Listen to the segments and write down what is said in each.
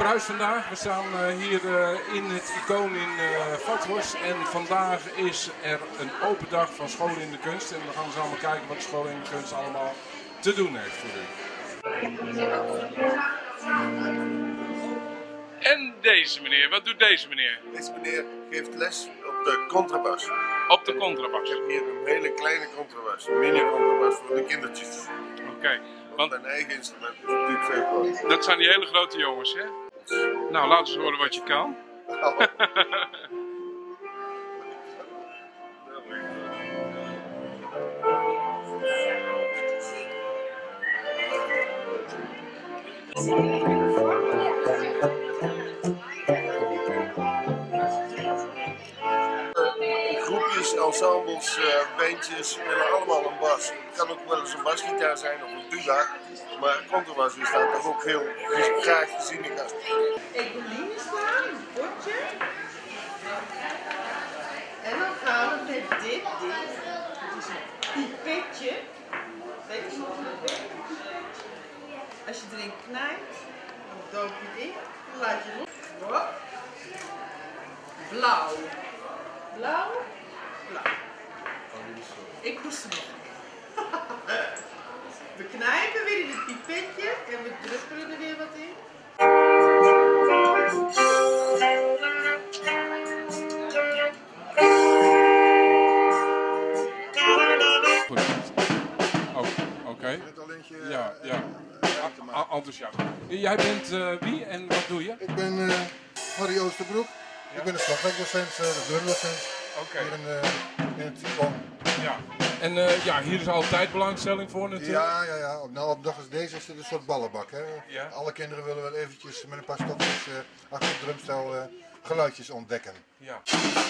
Bruis vandaag. We staan hier in het Icoon in Vathorst. En vandaag is er een open dag van Scholen in de Kunst. En we gaan eens allemaal kijken wat de Scholen in de Kunst allemaal te doen heeft voor u. En deze meneer, wat doet deze meneer? Deze meneer geeft les op de contrabas. Op de contrabas. Ik heb hier een hele kleine contrabas, een mini-contrabas voor de kindertjes. Oké. Want mijn eigen instrument is natuurlijk veel groter. Dat zijn die hele grote jongens, hè? Nou, laten we eens horen wat je kan. Groepjes, ensembles, bandjes spelen allemaal een bas. Het kan ook wel eens een basgitaar zijn of een tuba. Maar contrabas is daar toch ook heel graag gezien in gast. Ecoline staan, een potje. En dan gaan we met dit ding. Het is een pipetje. Weet je nog een pipetje? Als je erin knijpt, dan doop je in. Dan laat je los. Hop. Blauw. Blauw. Blauw. Ik hoest hem nog. We knijpen weer in het pipetje en we druppelen er weer wat in. Oké. Ja. Enthousiast. Jij bent wie en wat doe je? Ik ben Harry Oosterbroek. Ja. Ik ben de slagwerkdocent, de drumdocent. Oké. In het Icoon. Ja. En hier is altijd belangstelling voor natuurlijk. Ja. Nou, op dag als deze is het een soort ballenbak. Hè? Ja. Alle kinderen willen wel eventjes met een paar stokjes achter het drumstel geluidjes ontdekken. Ja.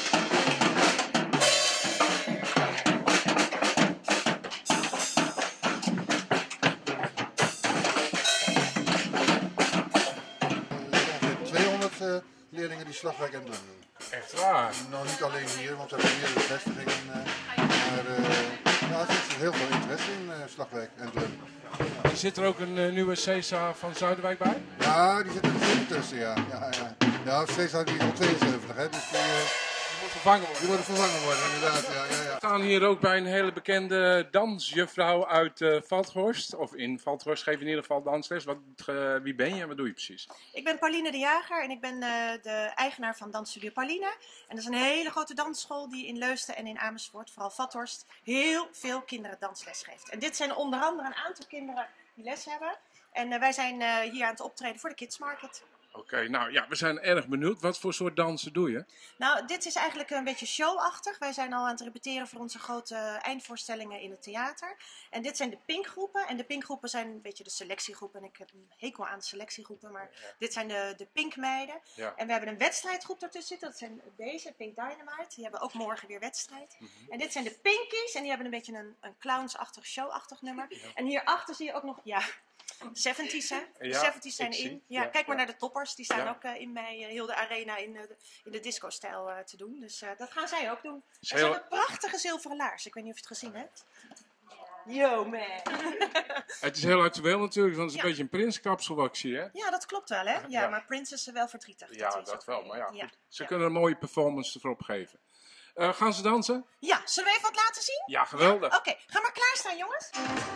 Leerlingen die slagwerk en drum doen. Echt waar? Nou, niet alleen hier, want we hebben meerdere vestigingen. Maar er is heel veel interesse in slagwerk en drum. Zit er ook een nieuwe CESA van Zuiderwijk bij? Ja, die zit er zeker tussen, ja. Ja, CESA die is al 72, hè, dus die moet vervangen worden. Die worden vervangen worden, inderdaad, ja. We staan hier ook bij een hele bekende dansjuffrouw uit Vathorst. Of in Vathorst geef je in ieder geval dansles. Wie ben je en wat doe je precies? Ik ben Pauline de Jager en ik ben de eigenaar van Dansstudio Pauline. En dat is een hele grote dansschool die in Leusden en in Amersfoort, vooral Vathorst, heel veel kinderen dansles geeft. En dit zijn onder andere een aantal kinderen die les hebben. En wij zijn hier aan het optreden voor de Kids Market. Oké, nou ja, we zijn erg benieuwd. Wat voor soort dansen doe je? Nou, dit is eigenlijk een beetje showachtig. Wij zijn al aan het repeteren voor onze grote eindvoorstellingen in het theater. En dit zijn de pinkgroepen. En de pinkgroepen zijn een beetje de selectiegroepen. En ik heb een hekel aan selectiegroepen, maar dit zijn de pinkmeiden. Ja. En we hebben een wedstrijdgroep ertussen zitten. Dat zijn deze, Pink Dynamite. Die hebben ook morgen weer wedstrijd. En dit zijn de pinkies. En die hebben een beetje een clownsachtig, showachtig nummer. Ja. En hierachter zie je ook nog, ja... 70's, hè? De 70's zijn in. Ja, kijk maar naar de toppers. Die staan ook in bij heel de arena in de disco-stijl te doen. Dus dat gaan zij ook doen. Er zijn een prachtige zilveren laars. Ik weet niet of je het gezien hebt. Yo, man! Het is heel actueel natuurlijk, want het is een beetje een prinskapsel wat ik zie, hè? Ja, dat klopt wel, hè? Ja, maar Prince is wel verdrietig. Ja, dat wel. Maar ja, goed. Ze kunnen een mooie performance erop geven. Gaan ze dansen? Ja, zullen we even wat laten zien? Ja, geweldig. Oké, ga maar klaarstaan, jongens.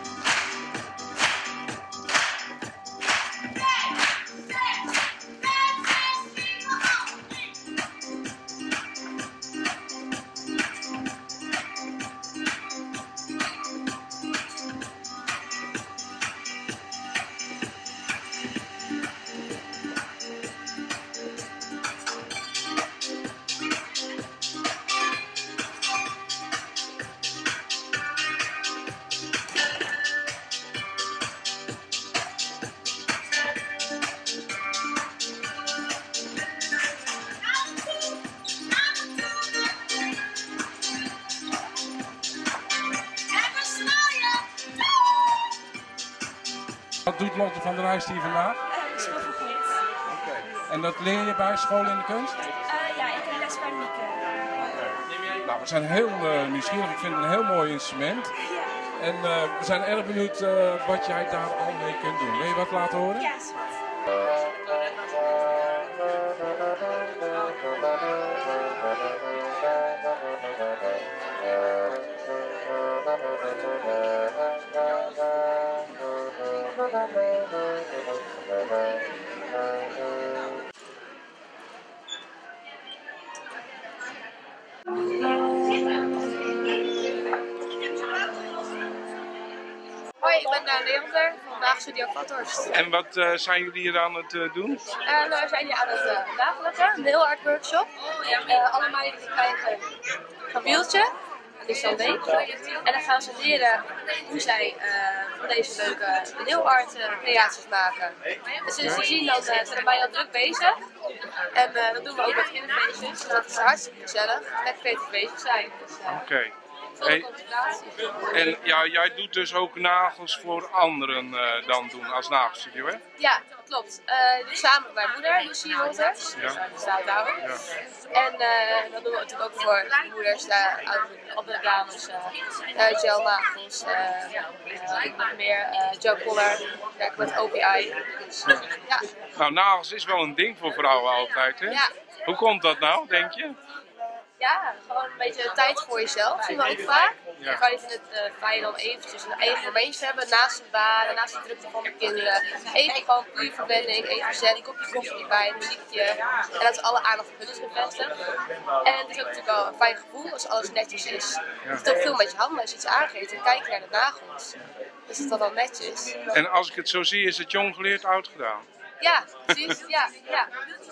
Wat doet Lotte van der Rijst hier vandaag? Ik speel voor goed. En dat leer je bij Scholen in de Kunst? Ja, ik heb les bij Mieke. Nou, we zijn heel nieuwsgierig. Ik vind het een heel mooi instrument. Ja. En we zijn erg benieuwd wat jij daar al mee kunt doen. Wil je wat laten horen? Ja, is goed. Hoi, ik ben Leander van Daag Studio Vathorst. En wat zijn jullie hier aan het doen? We zijn hier aan het nagelakken, een heel art workshop. Alle meiden die krijgen een wieltje, dat is dan week. En dan gaan ze leren hoe zij van deze leuke nail art creaties maken. Dus ze zien dan, zijn de meiden al druk bezig. En dat doen we ook met kinderfeestjes. Dat is hartstikke gezellig, lekker creatief bezig zijn. Dus, Oké. veel concentratie. En ja, jij doet dus ook nagels voor anderen dan doen als nagelstudio, hè? Ja, klopt. Dus samen met mijn moeder, Lucie Wolters. Ja. Die staat daar. Ja. En dat doen we natuurlijk ook voor moeders, andere dames, gelnagels, nog meer Joe Collar, werken met OPI. Dus, ja. Nou, nagels is wel een ding voor vrouwen altijd, hè? Ja. Hoe komt dat nou, denk je? Ja, gewoon een beetje tijd voor jezelf, zien we ook vaak. Ja. Kan je het fijn om eventjes een eigen momentje te hebben naast de baan, naast de drukte van de kinderen. Even gewoon puur verwending, even zen, een kopje koffie erbij, een muziekje. En dat is alle aandacht op hun is gevestigd. En het is ook natuurlijk wel een fijn gevoel als alles netjes is. Je doet ook veel met je handen als je iets aangeeft en kijk naar de nagels. Dus dat dat dan netjes. En als ik het zo zie, is het jong geleerd, oud gedaan. Ja, precies. Ja, ja.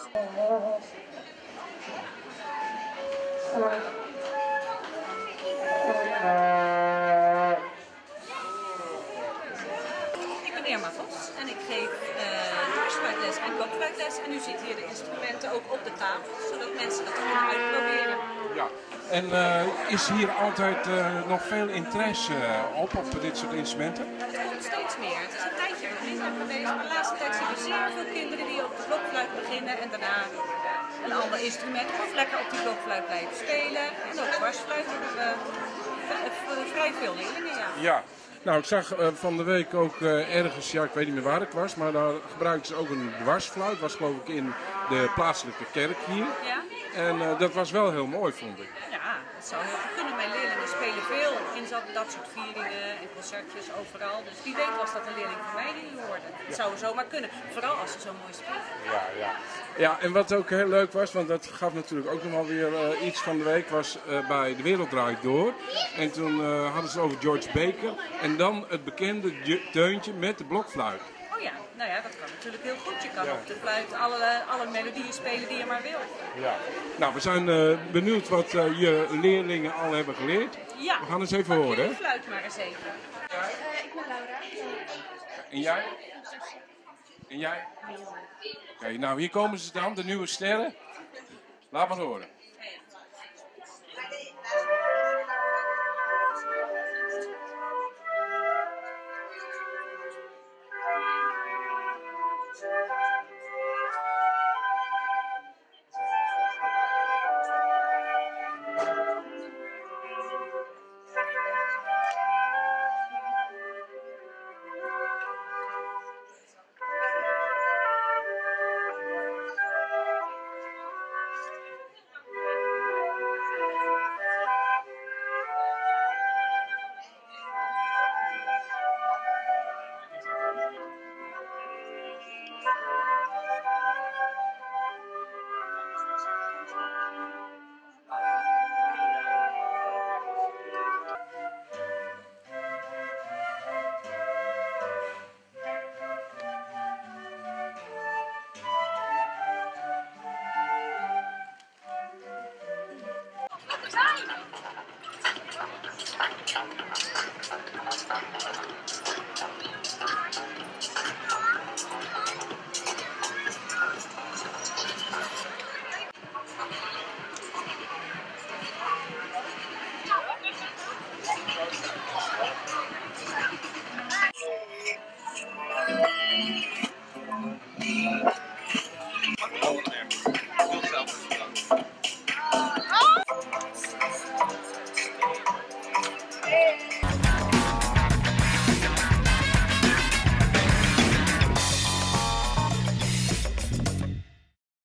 Ik ben Irma Vos en ik geef dwarsfluitles en blokfluitles. En u ziet hier de instrumenten ook op de tafel, zodat mensen dat kunnen uitproberen. Ja. En is hier altijd nog veel interesse op dit soort instrumenten? Het komt steeds meer. Het is een tijdje minder geweest, maar de laatste tijd zien we zeer veel kinderen die op de blokfluit beginnen en daarna een ander instrument of lekker op die blokfluit blijven spelen. En ook dwarsfluit hebben we vrij veel leerlingen, ja. Ja. Nou, ik zag van de week ook ergens, ja, ik weet niet meer waar ik was, maar daar gebruikten ze ook een dwarsfluit. Dat was geloof ik in de plaatselijke kerk hier. Ja? En dat was wel heel mooi, vond ik. Ja, dat zou heel goed kunnen. Mijn leerlingen spelen veel in dat soort vieringen en concertjes overal. Dus wie weet was dat een leerling van mij die u hoorde. Het zou zomaar kunnen, vooral als ze zo mooi spelen. Ja, ja. Ja, en wat ook heel leuk was, want dat gaf natuurlijk ook nog wel weer iets van de week, was bij De Wereld Draait Door. En toen hadden ze het over George Baker en dan het bekende deuntje met de blokfluit. Oh ja, nou ja, dat kan natuurlijk heel goed. Je kan op de fluit alle melodieën spelen die je maar wil. Ja. Nou, we zijn benieuwd wat je leerlingen al hebben geleerd. Ja, We gaan eens even pak horen. je Hè? fluit maar eens even. Ik ben Laura. En jij? En jij? Oké, nou hier komen ze dan, de nieuwe sterren. Laat maar horen.